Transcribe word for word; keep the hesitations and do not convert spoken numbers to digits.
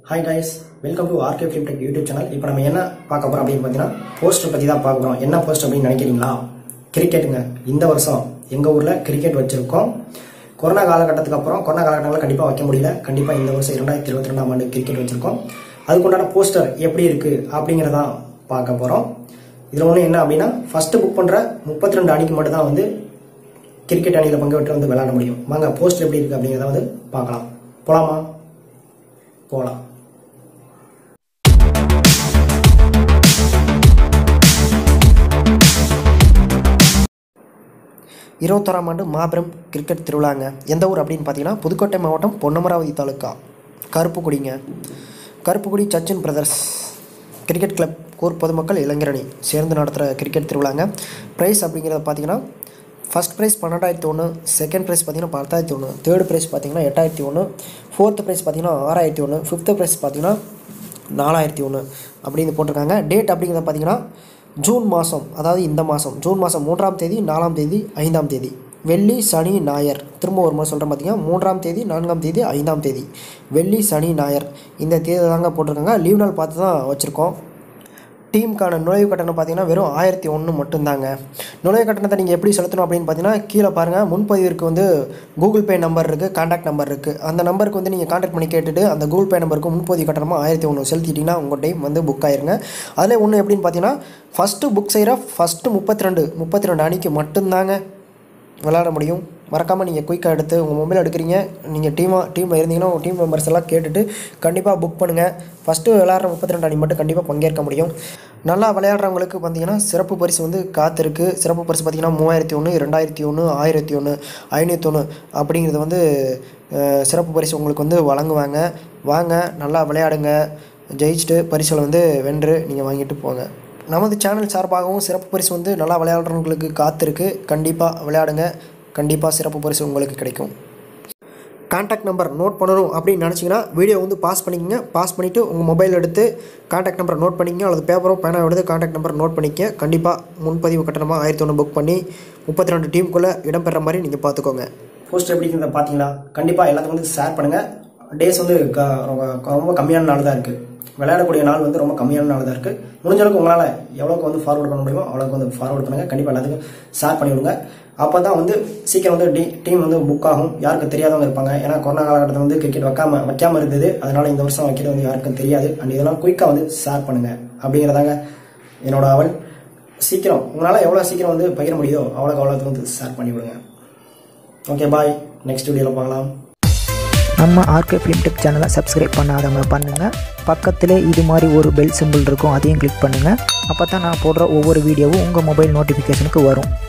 Hi guys, welcome to R K Film Tech YouTube channel. இப்போ நம்ம என்ன பார்க்க போறோம் அப்படினு பாத்தீங்கன்னா போஸ்டர் பத்தி தான் பார்க்க போறோம். என்ன போஸ்ட் அப்படினு நினைக்கிறீங்களா? கிரிக்கெட்டுங்க. இந்த வருஷம் எங்க ஊர்ல கிரிக்கெட் வச்சிருக்கோம். கொரோனா காலகட்டத்துக்கு அப்புறம் கொரோனா காலகட்டத்துல கண்டிப்பா வைக்க முடியல. கண்டிப்பா இந்த வருஷம் இரண்டாயிரத்து இருபத்தி இரண்டாம் ஆண்டு கிரிக்கெட் வச்சிருக்கோம். அதுக்கு உண்டான போஸ்டர் எப்படி இருக்கு அப்படிங்கறத பார்க்க போறோம். இதுல ஒண்ணு என்ன அப்படினா ஃபர்ஸ்ட் புக் பண்ற முப்பத்தி இரண்டு அணிக்கு மட்டும் தான் வந்து கிரிக்கெட் அணியில பங்கு பெற்று வந்து விளையாட முடியும். வாங்க போஸ்டர் எப்படி இருக்கு அப்படிங்கறத வந்து பார்க்கலாம். போலாமா? போலாம். இருபத்தோராம் ஆண்டு மாபெரும் கிரிக்கெட் திருவிழாங்க. எந்த ஊர் அப்படின்னு பார்த்தீங்கன்னா புதுக்கோட்டை மாவட்டம் பொன்னமராவதி தாலுக்கா கருப்புக்குடிங்க. Karuppukudi Sachin brothers cricket club ஊர் பொதுமக்கள் இளைஞரணி சேர்ந்து நடத்துகிற கிரிக்கெட் திருவிழாங்க. ப்ரைஸ் அப்படிங்கிறத பார்த்தீங்கன்னா ஃபஸ்ட் ப்ரைஸ் பன்னெண்டாயிரத்தி ஒன்று, செகண்ட் ப்ரைஸ் பார்த்தீங்கன்னா பத்தாயிரத்தி ஒன்று, தேர்ட் ப்ரைஸ் பார்த்தீங்கன்னா எட்டாயிரத்தி ஒன்று, ஃபோர்த்து ப்ரைஸ் பார்த்தீங்கன்னா ஆறாயிரத்தி ஒன்று, ஃபிஃப்த்து ப்ரைஸ் பார்த்தீங்கன்னா நாலாயிரத்தி ஒன்று அப்படின்னு போட்டிருக்காங்க. டேட் அப்படிங்கிறத பார்த்தீங்கன்னா ஜூன் மாதம், அதாவது இந்த மாதம் ஜூன் மாதம் மூன்றாம் தேதி, நாலாம் தேதி, ஐந்தாம் தேதி, வெள்ளி சனி ஞாயிறு. திரும்ப ஒரு முறை சொல்கிறேன் பார்த்தீங்கன்னா மூன்றாம் தேதி, நான்காம் தேதி, ஐந்தாம் தேதி, வெள்ளி சனி ஞாயிறு இந்த தேதி தாங்க போட்டிருக்காங்க. லீவ் நாள் பார்த்து தான் வச்சுருக்கோம். டீமுக்கான நுழைவு கட்டணம் பார்த்தீங்கன்னா வெறும் ஆயிரத்தி ஒன்று மட்டும்தாங்க. நுழைவு கட்டணத்தை நீங்கள் எப்படி செலுத்தணும் அப்படின்னு பார்த்தீங்கன்னா கீழே பாருங்கள், முன்பதிவிற்கு வந்து கூகுள் பே நம்பர் இருக்குது, கான்டாக்ட் நம்பர் இருக்குது. அந்த நம்பருக்கு வந்து நீங்கள் கான்டாக்ட் பண்ணி கேட்டுட்டு அந்த கூகுள் பே நம்பருக்கு முன்பதிவு கட்டணமாக ஆயிரத்தி ஒன்று செலுத்திட்டிங்கன்னா உங்கள் டைம் வந்து புக் ஆயிருங்க. அதில் ஒன்று எப்படின்னு பார்த்தீங்கன்னா ஃபஸ்ட்டு புக் செய்கிற ஃபஸ்ட்டு முப்பத்தி ரெண்டு முப்பத்தி ரெண்டு அணிக்கு மட்டும்தாங்க விளையாட முடியும். மறக்காமல் நீங்கள் குயிக்காக எடுத்து உங்கள் மொபைல் எடுக்கிறீங்க, நீங்கள் டீமாக டீமில் இருந்தீங்கன்னா உங்கள் டீம் மெம்பர்ஸ் எல்லாம் கேட்டுட்டு கண்டிப்பாக புக் பண்ணுங்கள். ஃபஸ்ட்டு விளையாடுற முப்பத்தி ரெண்டு அணி மட்டும் கண்டிப்பாக பங்கேற்க முடியும். நல்லா விளையாடுறவங்களுக்கு பார்த்தீங்கன்னா சிறப்பு பரிசு வந்து காத்திருக்கு. சிறப்பு பரிசு பார்த்திங்கன்னா மூவாயிரத்தி ஒன்று, ரெண்டாயிரத்தி ஒன்று, ஆயிரத்தி ஒன்று, ஐநூற்றி ஒன்று அப்படிங்கிறது வந்து சிறப்பு பரிசு உங்களுக்கு வந்து வழங்குவாங்க. வாங்க நல்லா விளையாடுங்க, ஜெயிச்சுட்டு பரிசுகளை வந்து வென்று நீங்கள் வாங்கிட்டு போங்க. நமது சேனல் சார்பாகவும் சிறப்பு பரிசு வந்து நல்லா விளையாடுறவங்களுக்கு காத்திருக்கு. கண்டிப்பாக விளையாடுங்க, கண்டிப்பாக சிறப்பு பரிசு உங்களுக்கு கிடைக்கும். கான்டாக்ட் நம்பர் நோட் பண்ணணும் அப்படின்னு நினச்சிங்கன்னா வீடியோ வந்து பாஸ் பண்ணிக்கங்க. பாஸ் பண்ணிவிட்டு உங்கள் மொபைல் எடுத்து கான்டாக்ட் நம்பர் நோட் பண்ணிக்கங்க, அல்லது பேப்பரோ பேனா எடுத்து கான்டாக்ட் நம்பர் நோட் பண்ணிக்க. கண்டிப்பாக முன்பதிவு கட்டணமாக ஆயிரத்தி ஒன்று புக் பண்ணி முப்பத்தி ரெண்டு டீமுக்குள்ளே இடம்பெற மாதிரி நீங்கள் பார்த்துக்கோங்க. போஸ்ட் எப்படிங்கிறத பார்த்தீங்களா? கண்டிப்பாக எல்லாத்துக்கும் வந்து ஷேர் பண்ணுங்கள். டேஸ் வந்து ரொம்ப கம்மியான நாள் தான் இருக்குது. விளையாடக்கூடிய நாள் வந்து ரொம்ப கம்மியான நாள் தான் இருக்குது. முடிஞ்ச அளவுக்கு உங்களால் எவ்வளோக்கு வந்து ஃபார்வர்ட் பண்ண முடியுமோ அவ்வளோக்கு வந்து ஃபார்வர்ட் பண்ணுங்கள். கண்டிப்பாக எல்லாத்துக்கும் ஷேர் பண்ணி விடுங்க. அப்போ தான் வந்து சீக்கிரம் வந்து டி டீம் வந்து புக் ஆகும். யாருக்கு தெரியாதவங்க இருப்பாங்க. ஏன்னா கொரோனா காலகட்டத்தில் வந்து கிரிக்கெட் வைக்காம வைக்காம இருந்தது. அதனால இந்த வருஷம் வைக்கிறது வந்து யாருக்கும் தெரியாது. அண்ட் இதெல்லாம் குயிக்காக வந்து ஷேர் பண்ணுங்க அப்படிங்கிறதாங்க என்னோட அவள். சீக்கிரம் உங்களால் எவ்வளோ சீக்கிரம் வந்து பகிர முடியுதோ அவ்வளோக்கு அவ்வளோக்கு வந்து ஷேர் பண்ணி விடுங்க. ஓகே, பாய். நெக்ஸ்ட் வீடியோவில் பார்க்கலாம். நம்ம ஆர்கே ஃபிலிம் டெக் சேனலை சப்ஸ்கிரைப் பண்ணாதவங்க பண்ணுங்கள். பக்கத்தில் இது மாதிரி ஒரு பெல் சிம்பிள் இருக்கும், அதையும் கிளிக் பண்ணுங்கள். அப்போ தான் நான் போடுற ஒவ்வொரு வீடியோவும் உங்கள் மொபைல் நோட்டிஃபிகேஷனுக்கு வரும்.